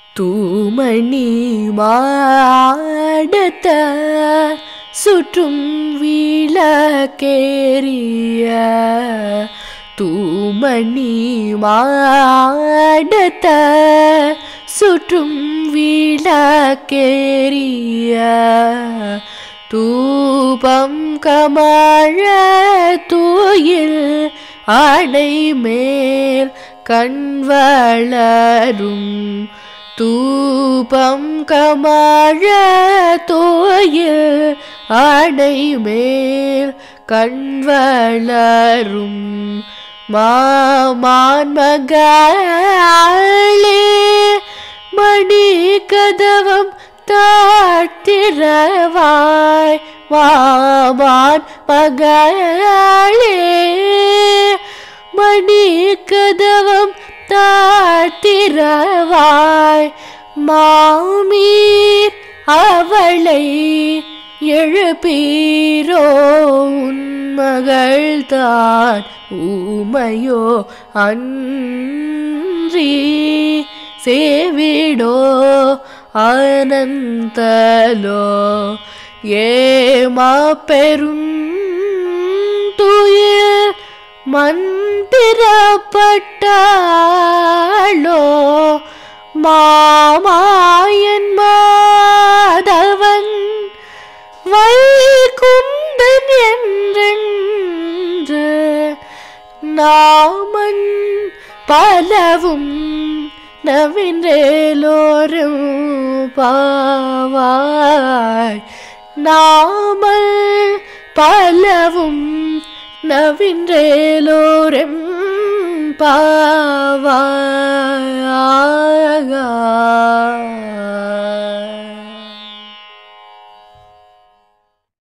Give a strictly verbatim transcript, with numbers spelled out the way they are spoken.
தூமணி மாடத்த சுற்றும் விளக்கேறிய தூமணி மாடத்த சுற்றும் விளக்கேறிய தூபம் கமழ தூயில் ஆடை மேல் கண்வளரும் தூபம் கமழ தூயில் ஆடை மேல் கண்வளரும் மாமான் மகளே மணி கதவம் தாழ்த்திரவாய் மாமான் மகளே மணி கதவம் தாழ்த்திரவாய் மாமீர் அவளை எழுப்பீரோ உன்மகள் தான் ஊமையோ அன்றி சேவிடோ அனந்தலோ ஏமா பெரும் துயில் மந்திரப்பட்டாளோ மாமாயன் மாதவன் வைகுந்தன் என்றென்று நாமன் பலவும் நவின்றேலோரும் பாவாய் நாமல் பலவும் நவின்றேலோரும் பாவாய்.